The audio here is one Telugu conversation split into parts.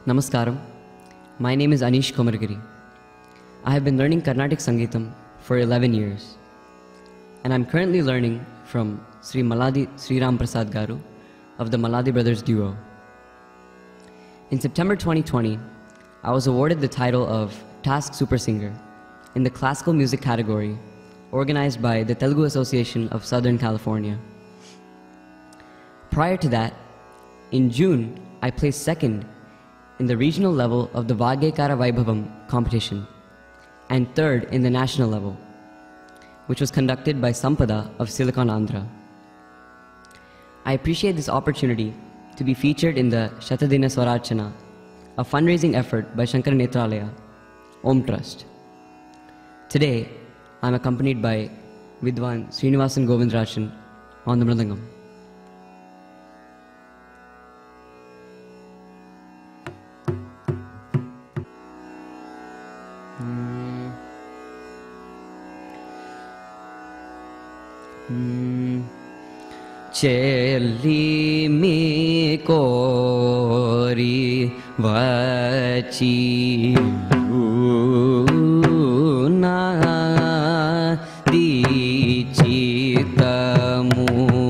Namaskaram. My name is Anish Komargiri. I have been learning Carnatic Sangeetam for 11 years. And I'm currently learning from Sri Maladi Sri Ram Prasad Garu of the Maladi Brothers Duo. In September 2020, I was awarded the title of Task Super Singer in the classical music category organized by the Telugu Association of Southern California. Prior to that, in June, I placed second in the regional level of the Vagyekara Vaibhavam competition and third in the national level, which was conducted by Sampada of Silicon Andhra. I appreciate this opportunity to be featured in the Shatadina Swararchana, a fundraising effort by Shankara Netralaya, Om Trust. Today, I'm accompanied by Vidwan Srinivasan Govindrajan on the Mridangam. Chelli mi kori vachi na di chitamu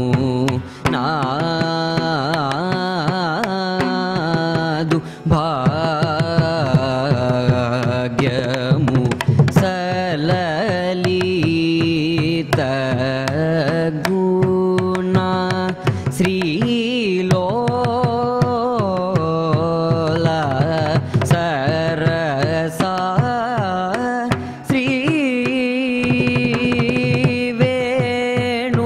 na du bhagyamu salalita Sri Lola Sarasa Sri Venu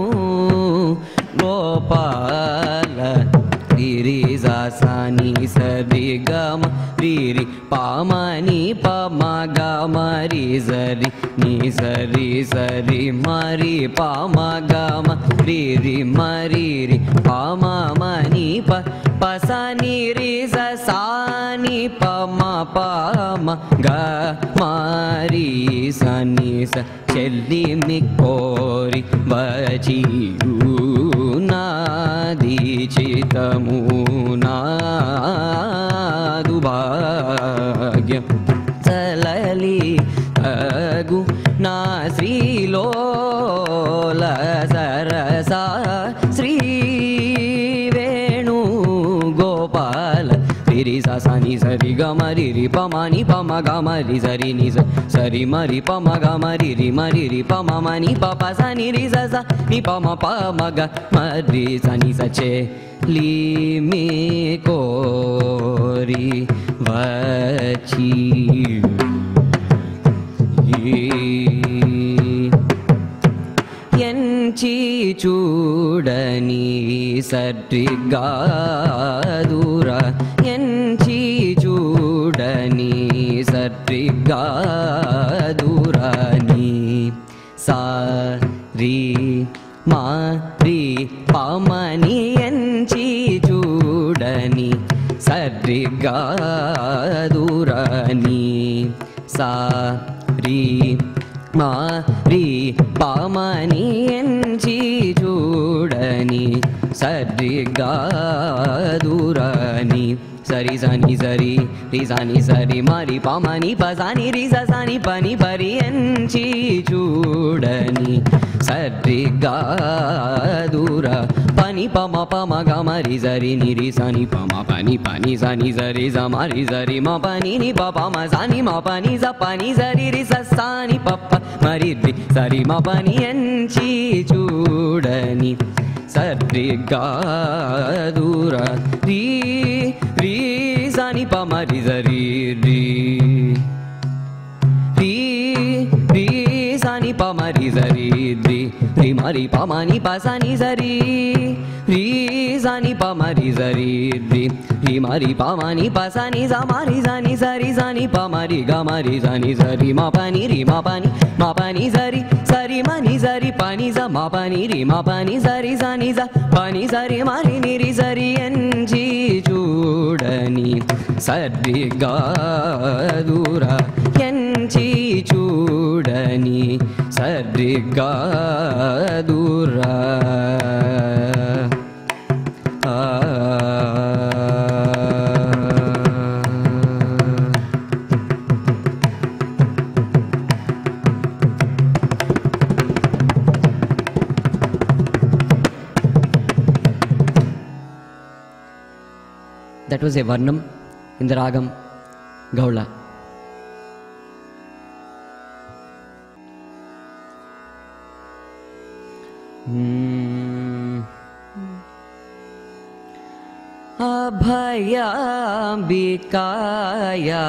Gopala Diriza Sani Sarigama Riri Pamani Pamagama Rizari Nizari Sari Mari Pamagama Riri Mariri Pama Mani Pa Pasani Riza Sani Pama Pama Ga Mari Sani Sa Chelli Mikori Vachi Nadi Chitamuna Dubhagya Salali Agu Na Sri Lola Sarasa Sri Venu Gopala Riri Sasani Sari Gama Riri Pamani Pama Gama Rizari Niza Sari Mari Pama Gama Riri Mariri Pama Mani Papa Sani Riza Ni Pama Pama Gama Rizani Sache Li Mi Kori Vachi Yenchi Chudani Satrigadura Yenchi Chudani Satrigadurani Sari Mari Pamani Yenchi Chudani Satrigadurani Sari Mari Pamani Enchi Chudani Satrigadurani Sari Sani Sari Rizani Sari Mari Pamani Pasani Riza Sani Pani Pari Enchi Chudani Satrigadura Pani Pama Pama Gama Rizari Niri Sani Pama Pani Pani Sani Sari Zamari Sari Ma Pani Ni Papa Ma Sani Ma Pani Zapani Sari Riza Sani Papa Mariri Sari Ma Pani Enchi Chudani Satrigadura Ri Ri Sani Pama Rizari Ri Ri Ri Sani Pama Rizari Ri Ri Mari Pamani Pasani Sari Ri Sani Pama Rizari Ri Ri Mari Pamani Pasani Zamari Sani Sari Sani Pamari Gamari Sani Sari Ma Pani Ri Ma Pani Sari Sari Mani Sari Pani Za Ma Pani Ri Ma Pani Sari Sani Za Pani Sari Mari Niri Sari Enchi Chudani Satrigadura Enchi Chudani Satrigadura That was a Varnam in the Ragam Gaula. Abhayambikaya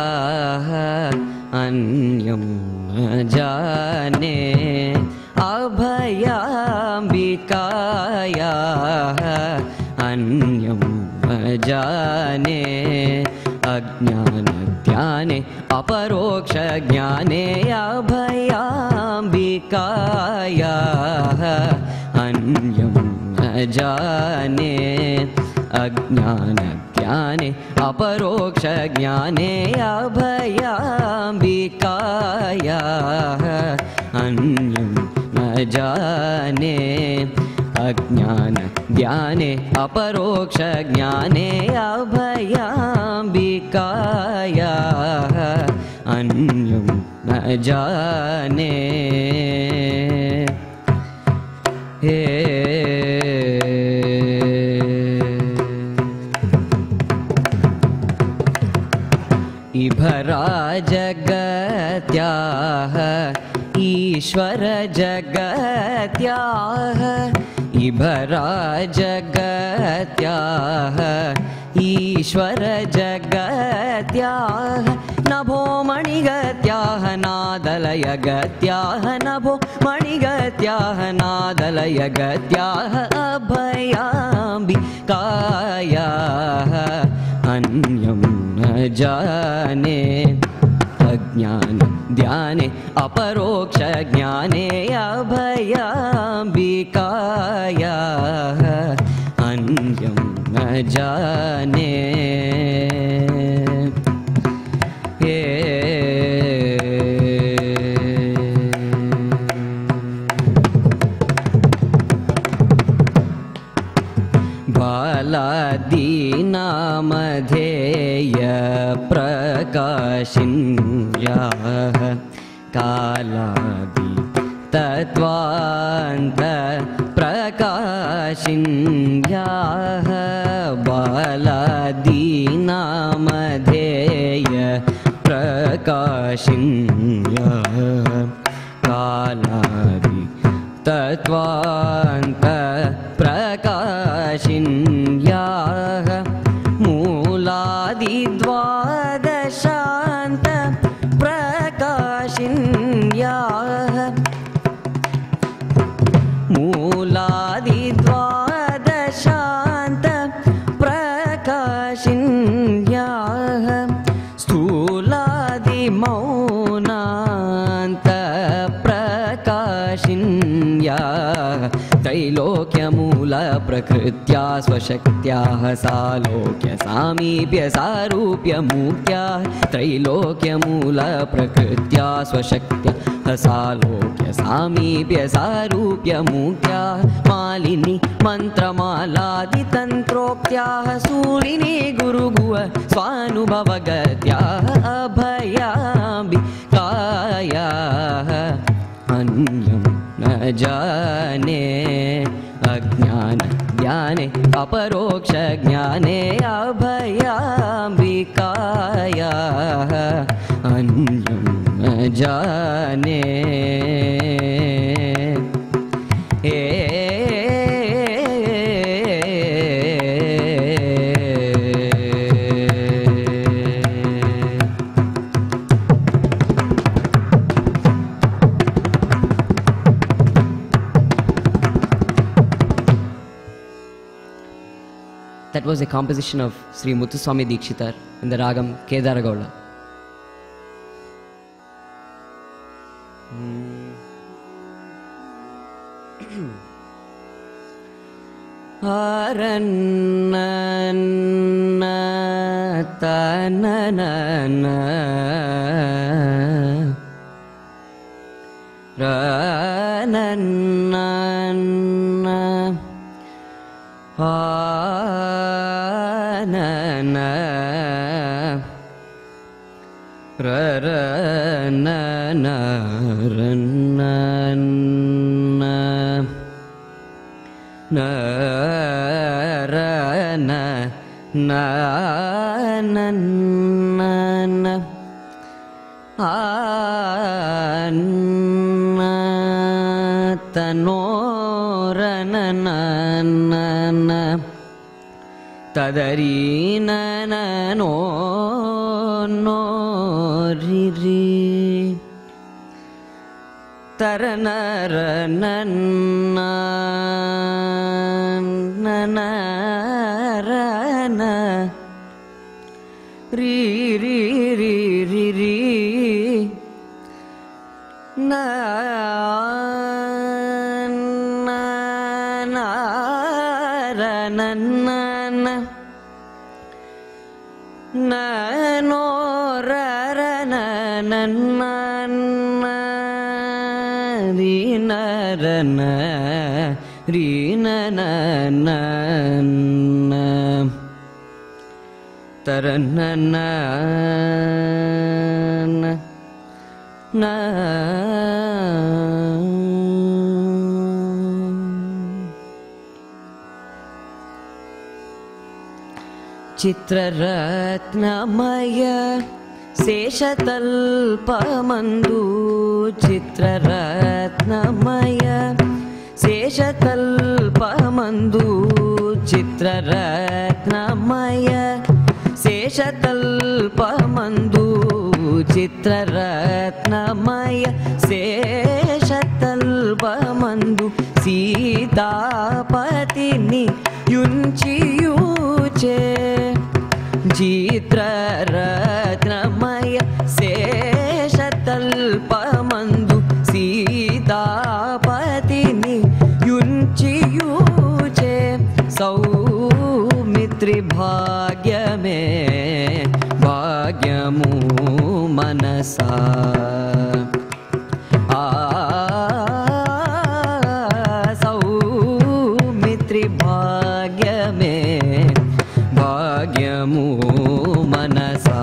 anyam jane, Abhayambikaya anyam jane, Ajnana dhyane aparoksha jnane, Abhayambikaya anyam jane, Ajnana dhyane aparoksha jnane, Abhayambikaya anyam jane, Ajnana dhyane aparoksha jnane, Abhayambikaya anyam jane. इभरा जगत्याः ईश्वर जगत्याः, इभरा जगत्याः ईश्वर जगत्याः, नभो मणिगत्याः नादलयगत्याः, नभो मणिगत्याः नादलयगत्याः, अभयाम्बिकायाः अन्यं न जाने, अज्ञान ध्याने अपरोक्ष ज्ञाने, अभयाम्बिकायाः अन्यं न जाने. बालादीनामधेय प्रकाशिन्याः, कालादि तत्त्वान्त प्रकाशिन्याः, बालादीनामधेय प्रकाशिन्याः, कालादि तत्त्वान्त प्रकाशिन्याः, मूलादिद्वादशान्त प्रकाशिन्याः, मूलादिद्वादशान्त प्रकाशिन्याः, स्थूलादिमौनान्त प्रकाशिन्याः, त्रैलोक्यमूल प्रकृत्या स्वशक्त्याः सालोक्य सामीप्य सारूप्य मूर्त्याः, त्रैलोक्यमूल प्रकृत्या स्वशक्त्याः सालोक्य सामीप्य सारूप्य मूर्त्याः, मालिनी मन्त्रमालादितन्त्रोक्त्याः, शूलिनी गुरुगुह स्वानुभवगत्याः, अभयाम्बिकायाः अन्यं न जाने, अज्ञान ज्ञाने अपरोक्ष ज्ञाने, अभयाम्बिकायाः अन्यं न जाने. That was a composition of Sri Muthuswami Dikshitar in the Ragam Kedaragaula. Aranna tanana ranana na ra ra na na ra na na na ra na na ತನೋರನನ ತದರೀನನೋ ನೋರಿರಿ ತರನರನನ್ನ ನನರನ ರೀ ರೀ ರೀ ರೀ ರೀ ನನರನನ್ನ ನನೋರರನನ್ನ ರೀನರನ ರೀನನನ ತರನನ ನ ಚಿತ್ರರತ್ನಮಯ ಶೇಷತಲ್ಪಮಂದು ಚಿತ್ರರತ್ನಮಯ ಶೇಷತಲ್ಪಮಂದು ಚಿತ್ರರತ್ನಮಯ ಶೇಷತಲ್ಪಮಂದು ಚಿತ್ರರತ್ನಮಯ ಶೇಷತಲ್ಪಮಂದು ಸೀತಾಪತಿನಿ ಯುಂಚಿಯೂಚೆ ಚಿತ್ರರತ್ನಮಯ ಶೇಷತಲ್ಪಮಂದು ಸೀತಾಪತಿನಿ ಯುಂಚಿಯೂಚೆ ಸೌಮಿತ್ರಿ ಭಾಗ್ಯಮೇ ಭಾಗ್ಯಮು మనసా సౌమిత్రి భాగ్యమే భాగ్యము మనసా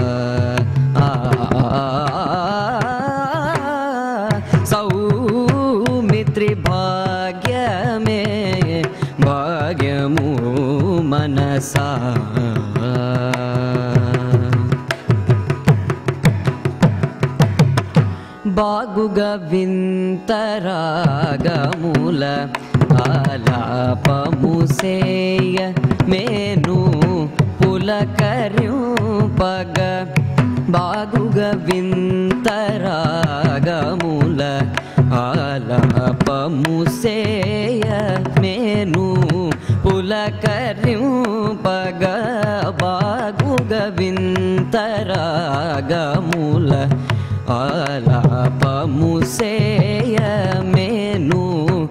సౌమిత్రి భాగ్యమే భాగ్యము మనసా బాగుగా వింతరాగముల ఆలాపముసేయ మేను పులకరింపగ బాగుగా వింతరాగముల ఆలాపముసేయ మేను పులకరింపగ బాగుగా వింతరాగముల ఆలాపముసేయ మేను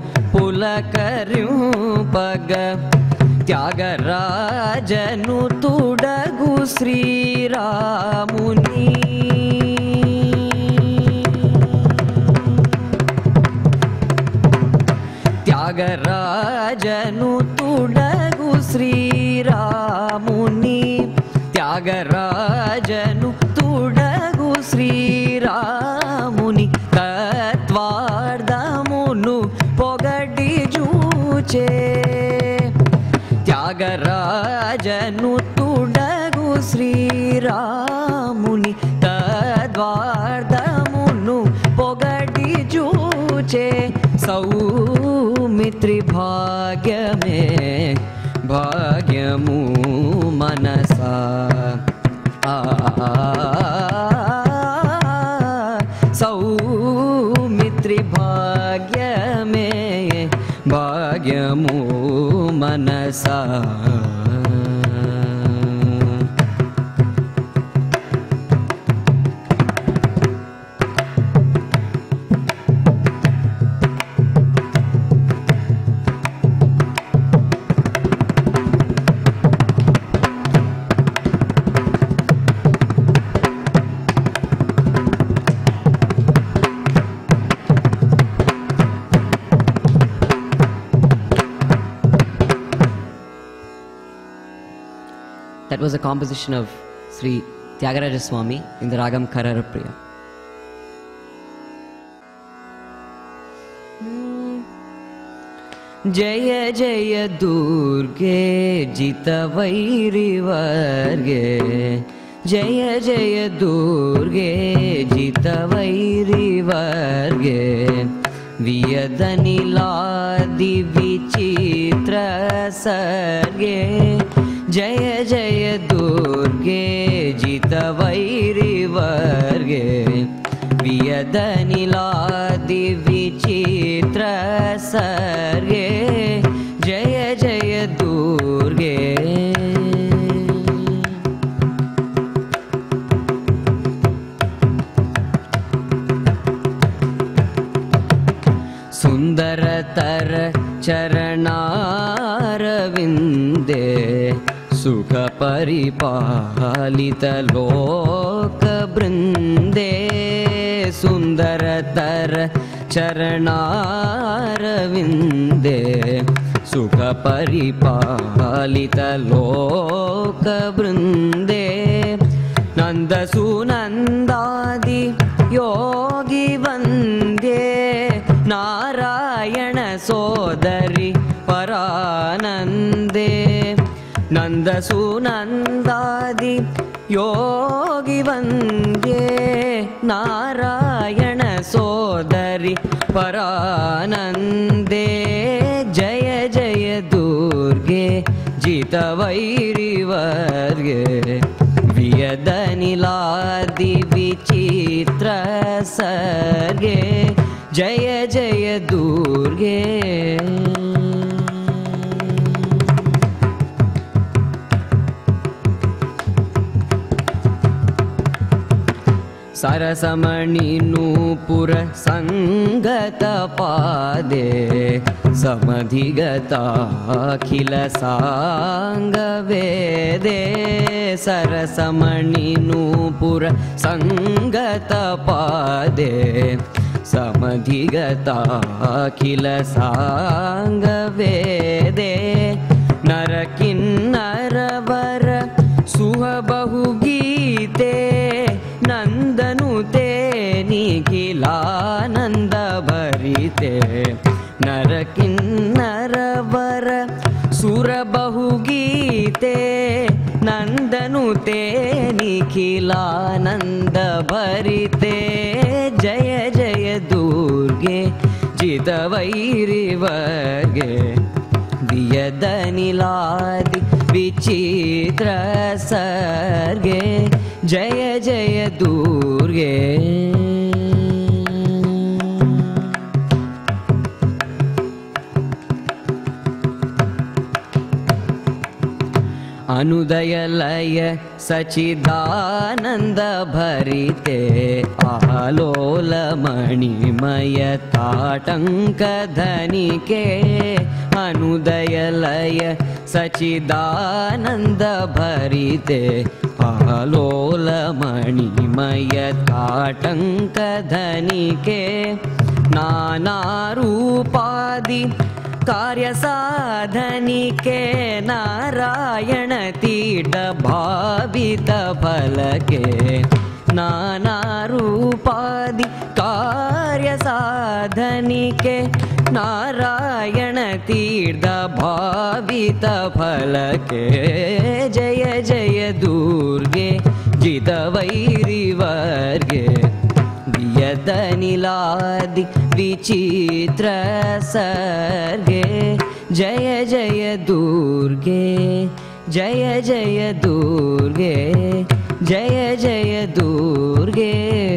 పులకరింపగ త్యాగరాజను తుడగు శ్రీరాముని త్యాగరాజను తుడగు శ్రీరాముని త్యాగరాజను తుడగు శ్రీరాముని తత్వార్థమును పొగడి జూచే త్యాగరాజను తుడగు శ్రీరాముని తద్వార్థమును పొగడి జూచే సౌమిత్రి భాగ్యమే భాగ్యము మనసా సౌమిత్రి భాగ్యమే భాగ్యము మనసా That was a composition of Sri Tyagaraja Swami in the Ragam Kararapriya. जय जय दुर्गे जितवैरिवर्गे जय जय दुर्गे जितवैरिवर्गे वियदनिलादि विचित्र सर्गे जय जय दुर्गे जितवैरिवर्गे वियदनिलादि विचित्र सर्गे जय जय दुर्गे सुंदरतर चरणारविंदे सुख परिपालित लोक बृंदे सुंदरतर चरणारविंदे सुख परिपालित लोक बृंदे नंद सुनंदादि योगी वंदे नारायण सोदरी परानंदे नंद सुनंदादि योगी वंदे नारायण सोदरी परानंदे जय जय दुर्गे जितवैरिवर्गे वियदनिलादि विचित्र सर्गे जय जय दुर्गे सरसमणि नूपुर संगत पादे समधिगता अखिल सांग वेदे सरसमणि नूपुर संगत पादे समधिगता अखिल सांग वेदे नर किन्नर वर सुहबहु गीते नंदनुते निखिलानंद भरिते नर किन्नर वर सुर बहु गीते नंदनुते निखिलानंद भरिते जय जय दुर्गे जितवैरिवर्गे वियदनिलादि विचित्र सर्गे जय जय दुर्गे अनुदय लय सचिदानंद भरिते आलोल मणिमय ताटंक धनिके अनुदय लय सचिदानंद भरिते आलोल मणिमय ताटंक धनिके नाना रूपादि कार्य साधनिके नारायण तीट भावित फलके नाना रूपादि कार्य साधनिके नारायण तीर्थ भावित फलके जय जय दुर्गे जितवैरिवर्गे वियदनिलादि विचित्र सर्गे जय जय दुर्गे जय जय दुर्गे जय जय दुर्गे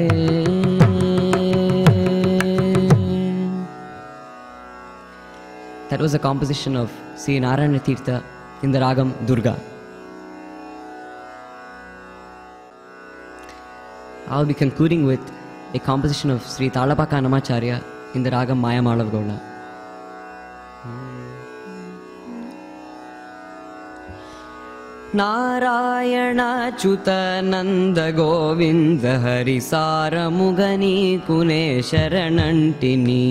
That was a composition of Sri Narayana Tirtha in the Ragam Durga. I'll be concluding with a composition of Sri Talapaka Namacharya in the Ragam Mayamalav Gaula. नारायणाच्युतानंद Govind हरिसार मुगनी कुने शरणंटिनी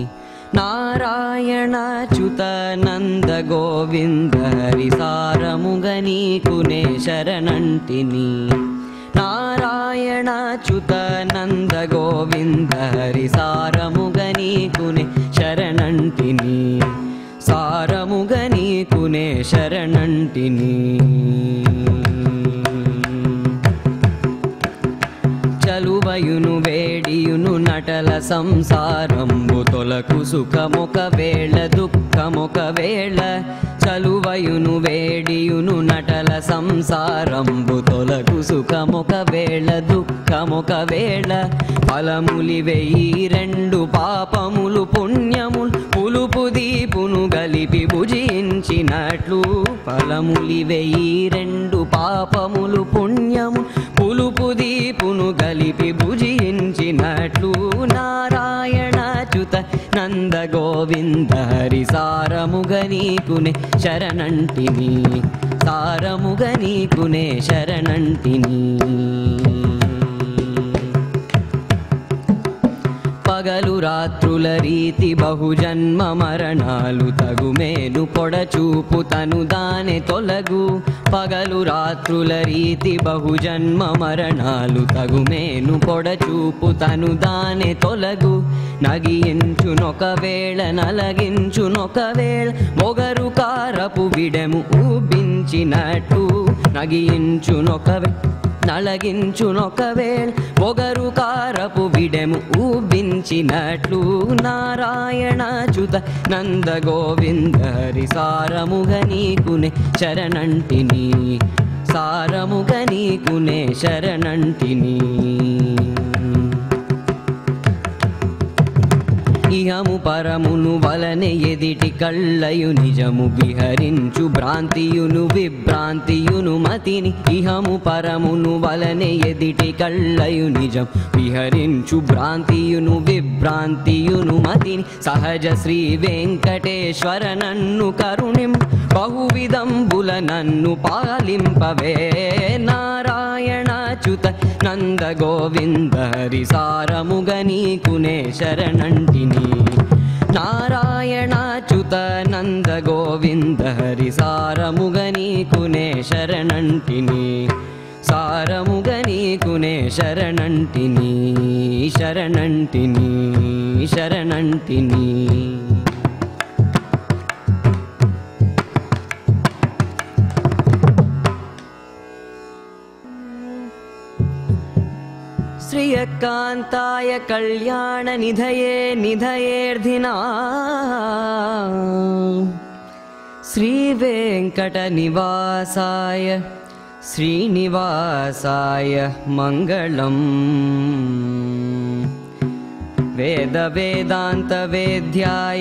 नारायणाच्युतानंद गोविंद हरिसार मुगनी कुने शरणंटिनी नारायणाच्युतानंद गोविंद हरिसार मुगनी कुने शरणंटिनी సారముగ నీకునే శరణంటిని. చలువయును వేడియును నటల సంసారంబు తొలకు సుఖమొక వేళ దుఃఖమొక వేళ. చలువయును వేడియును నటల సంసారంబు తొలకు సుఖమొక వేళ దుఃఖమొక వేళ. ఫలములివెయి రెండు పాపములు పుణ్యములు పులుపు దీపును గలిపి భుజించినట్లు. ఫలములివెయి రెండు పాపములు పుణ్యము పులుపు దీపును గలిపి భుజించినట్లు. నారాయణాచ్యుత నంద గోవింద హరి సారముగ నీకునే శరణంటిని. సారముగ నీకునే శరణంటిని. పగలు రాత్రుల రీతి బహుజన్మ మరణాలు తగుమేను పొడచూపు తను దానే తొలగు. పగలు రాత్రుల రీతి బహుజన్మ మరణాలు తగుమేను పొడచూపు తను దానే తొలగు. నగియించునొకవేళ నలగించునొకవేళ మొగరు కారపు విడెము ఊబించినట్టు. నగియించునొకవేళ నలగించునొకవేళ మొగరు కారపు విడెము ఊబించినట్లు. నారాయణాచ్యుత నంద గోవింద హరి సారముగ నీకునే శరణంటిని. సారముగ నీకునే శరణంటిని. ఇహము పరమును వలనే ఎదిటి కళ్ళయు నిజము విహరించు భ్రాంతియును విభ్రాంతియును మతిని. ఇహము పరమును వలనే ఎదిటి కళ్ళయు నిజం విహరించు భ్రాంతియును విభ్రాంతియును మతిని. సహజ శ్రీ వెంకటేశ్వర నన్ను కరుణిం బహువిధంబుల నన్ను పాలింపవే. నారాయణాచ్యుత నంద గోవింద హరి సారముగ నీకునే శరణంటిని. నారాయణాచ్యుత నంద గోవింద హరి సారముగ నీకునే శరణంటిని. సారముగ నీకునే శరణంటిని. శరణంటిని శరణంటిని. శ్రియకాంతాయ కళ్యాణ నిధయే నిధయేర్ధినా. శ్రీ వెంకట నివాసాయ శ్రీనివాసాయ మంగళం. వేద వేదాంత వేద్యాయ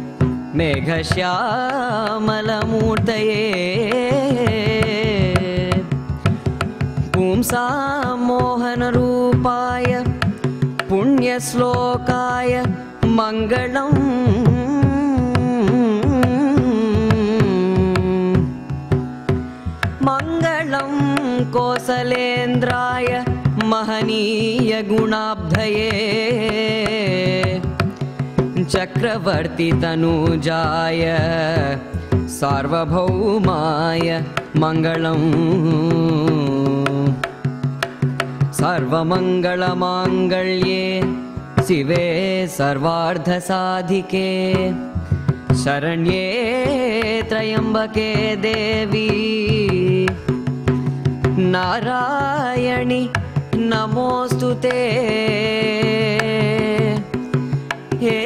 మేఘశ్యామలమూర్తయే. పుంసాం మోహన రూపాయ పుణ్యశ్లోకాయ మంగళం. మంగళం కోసలేంద్రాయ మహనీయ గుణాబ్ధయే. చక్రవర్తి తనూజాయ సార్వభౌమాయ మంగళం. सर्वमंगलमांगल्ये शिवे सर्वार्धसाधिके. शरण्ये त्र्यंबके देवी नारायणि नमोस्तुते. हे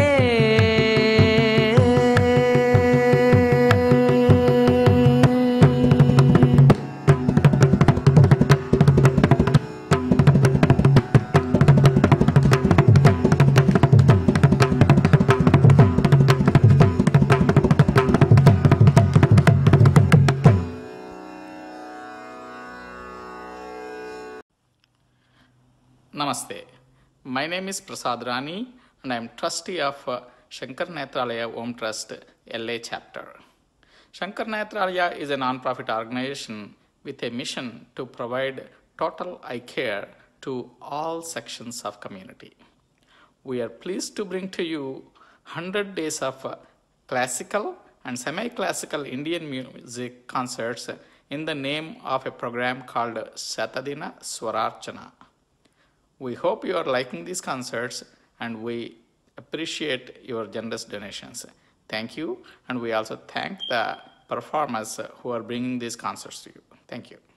Namaste. My name is Prasad Rani and I am trustee of Shankar Nethralaya Om Trust LA chapter. Shankar Nethralaya is a non-profit organization with a mission to provide total eye care to all sections of community. We are pleased to bring to you 100 days of classical and semi-classical Indian music concerts in the name of a program called Satadina Swararchana. We hope you are liking these concerts and we appreciate your generous donations. Thank you, and we also thank the performers who are bringing these concerts to you. Thank you.